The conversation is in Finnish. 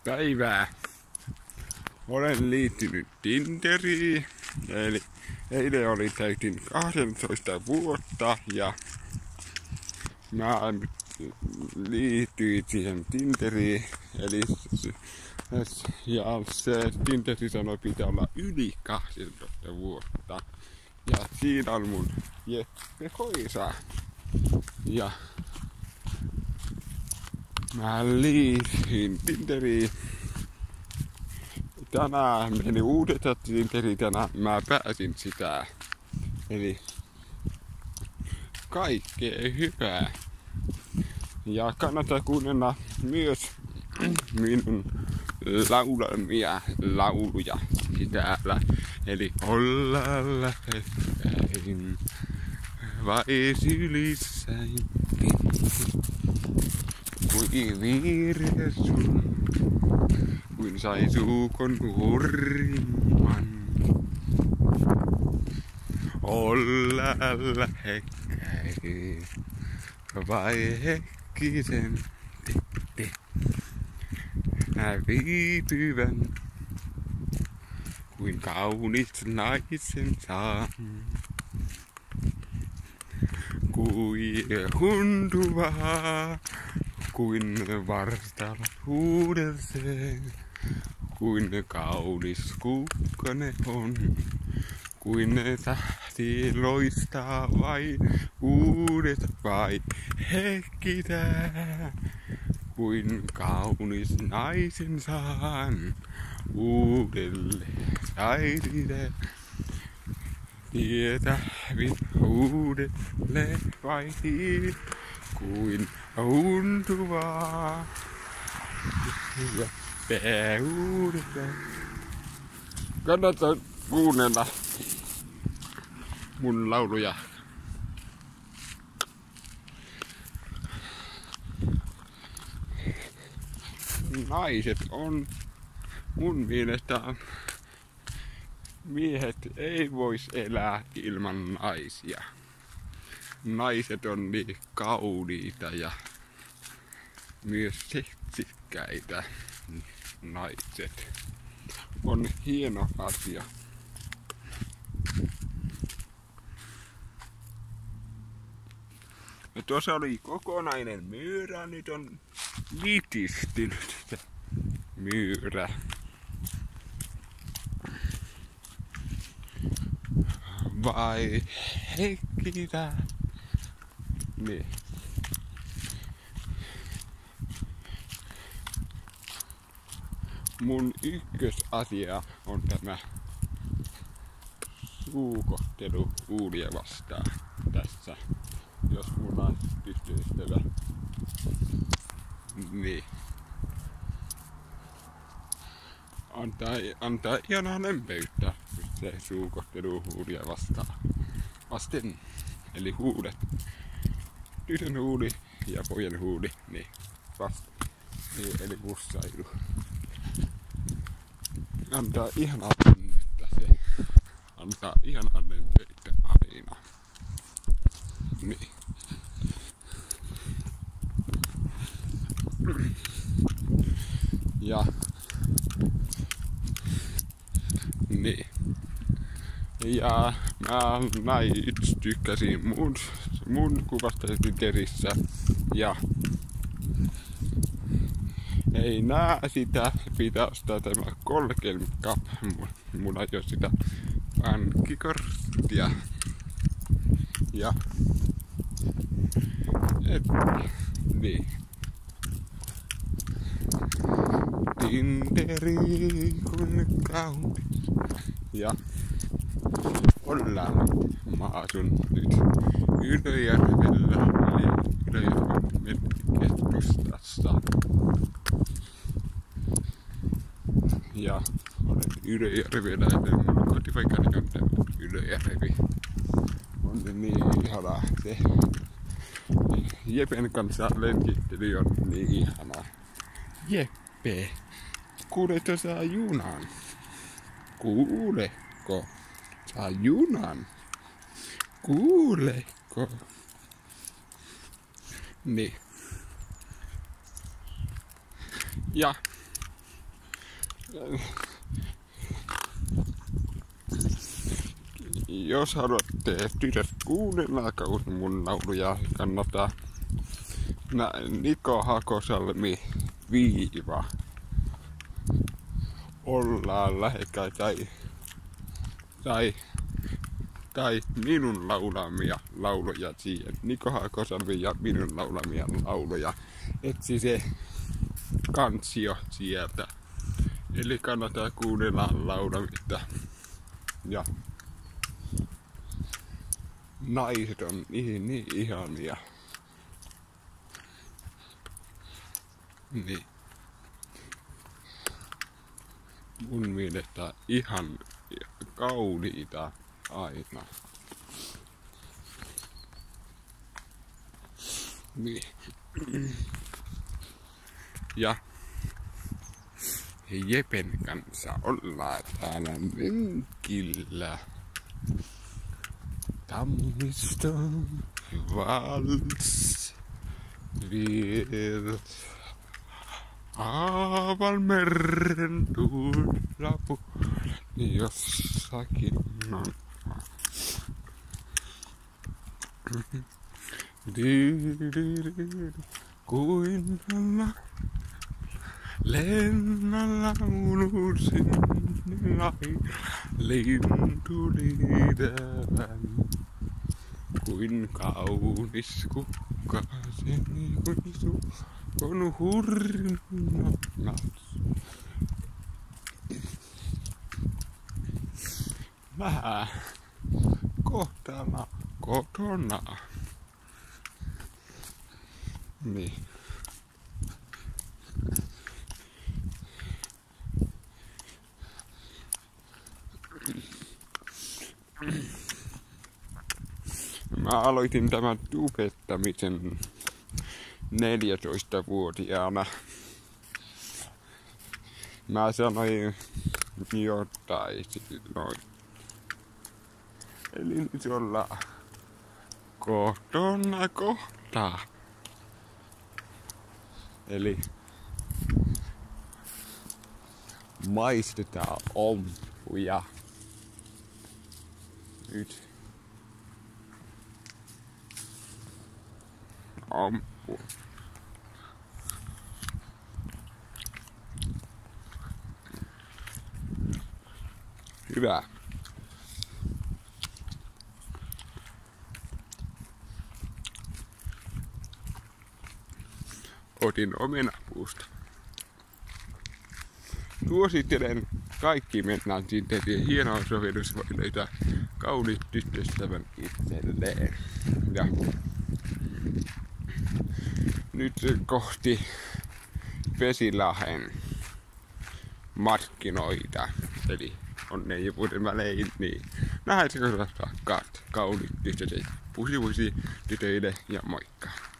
Päivää. Olen liittynyt Tinderiin, eli eilen oli täytin 12 vuotta ja mä liityin siihen Tinderiin, eli ja se Tinderi sanoi pitää olla yli 12 vuotta. Ja siinä on mun Jeppe koira. Ja mä liityin Tinderiin. Tänään meni uudet Tinderi, tänään mä pääsin sitä. Eli kaikkea hyvää. Ja kannattaa kuunnella myös minun laulamia lauluja täällä. Eli olla lähekkäin vai sylissäin. Kuin viire sun, kuin sai suukon hurrimman. Olla lähekkäin vai hekkisen tette. Viipyvän kuin kaunis naisen saan. Kuin huntuvaa, kuin varstalla huudelsee. Kuin kaunis kukkonen on, kuin tähti loistaa vai uudet vai hekkitää. Kuin kaunis naisen saan uudelle äidille. Tietävin uudelle vai kuin huntuvaa. Ja uudelleen. Kannattaa kuunnella mun lauluja. Naiset on mun mielestä, miehet ei vois elää ilman naisia. Naiset on niin kauniita ja myös seksikkäitä. Naiset on hieno asia. Ja tuossa oli kokonainen myyrä, nyt on litistynyt se myyrä. Vai hekkitä? Niin. Mun ykkösasia on tämä suukottelu huulia vastaan tässä, jos mun naistyttöystävä. Niin. Antaa ihanaa lempeyttä se suukottelu huulia vasten. Eli huudet. Tytön huuli ja pojan huuli. Niin. Niin, eli mussailu. Antaa ihanaa tunnetta se. Antaa ihanaa lempeyttä aina. Niin. Ja niin. Ja mä tykkäsin mun kuvasta Tinderissä ja ei nää sitä, pitää ostaa tämä kolkelmikka. Mulla ei oo sitä pankkikorttia. Ja niin. Tinderi kun kaunis. Ja ollaan, mä asun nyt Ylöjärvellä, Ylöjärven keskustassa. Ja olen Ylöjärvellä, mun kotipaikani on Ylöjärvi. On niin ihanaa se. Jepen kanssa lenkittely on niin ihanaa. Jeppe, kuuletko sä junan? Kuuleko sä junan? Kuuleko? Niin. Ja Jos haluatte tytöt kuunnella mun lauluja, kannattaa Niko Hakosalmi viiva ollaan lähekkäin tai minun laulamia lauluja siihen. Niko Hakosalmi ja minun laulamia lauluja. Etsi se kansio sieltä. Eli kannattaa kuunnella laulamista. Ja naiset on niin ihania. Niin. Mun mielestä ihan kauniita aina. Niin. Ja Jepen kanssa ollaan täällä lenkillä. Tammiston vals viet Aavalmeren tuolla puolella jossakin on. Kuin lennalla unusin lintuliitävän. Kuin kaunis kukkaseni, kun on hurjunat. Vähän kotona. Niin. Mä aloitin tämän tubettamisen 14-vuotiaana. Mä sanoin jotain silloin. Eli nyt ollaan kotona kohta. Eli maistetaan ompuja. Nyt ampuu. Hyvä. Otin omenapuusta. Suosittelen kaikki mennään sitten hienoa sovellus voi löytää kauniit tyttöystävän itselleen. Ja nyt kohti Vesilahden markkinoita. Eli on ne vuoden välein, niin nähdään se rakkaat kauniit tytöt. Pusi tytöille ja moikka.